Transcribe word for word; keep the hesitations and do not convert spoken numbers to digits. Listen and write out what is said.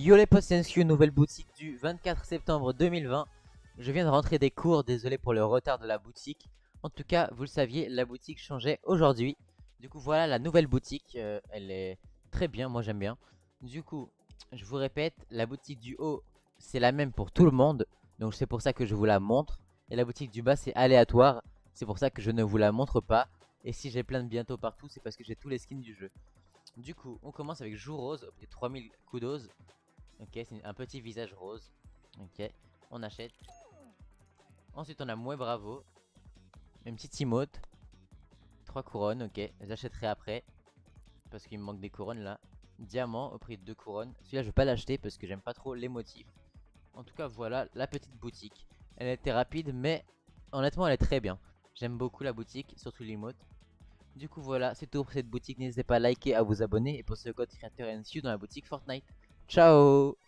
Yo les potes, c'est Ensue, nouvelle boutique du vingt-quatre septembre deux mille vingt. Je viens de rentrer des cours, désolé pour le retard de la boutique. En tout cas, vous le saviez, la boutique changeait aujourd'hui. Du coup, voilà la nouvelle boutique, euh, elle est très bien, moi j'aime bien. Du coup, je vous répète, la boutique du haut, c'est la même pour tout le monde. Donc c'est pour ça que je vous la montre. Et la boutique du bas, c'est aléatoire. C'est pour ça que je ne vous la montre pas. Et si j'ai plein de bientôt partout, c'est parce que j'ai tous les skins du jeu. Du coup, on commence avec Joue Rose, au prix de trois mille kudos. Ok, c'est un petit visage rose. Ok, on achète. Ensuite, on a Mouais Bravo. Une petite emote. trois couronnes, ok. J'achèterai après. Parce qu'il me manque des couronnes là. Diamant au prix de deux couronnes. Celui-là, je vais pas l'acheter parce que j'aime pas trop les motifs. En tout cas, voilà la petite boutique. Elle était rapide, mais honnêtement, elle est très bien. J'aime beaucoup la boutique, surtout l'emote. Du coup, voilà, c'est tout pour cette boutique. N'hésitez pas à liker, à vous abonner. Et pour ce code créateur Ensue dans la boutique Fortnite. Ciao!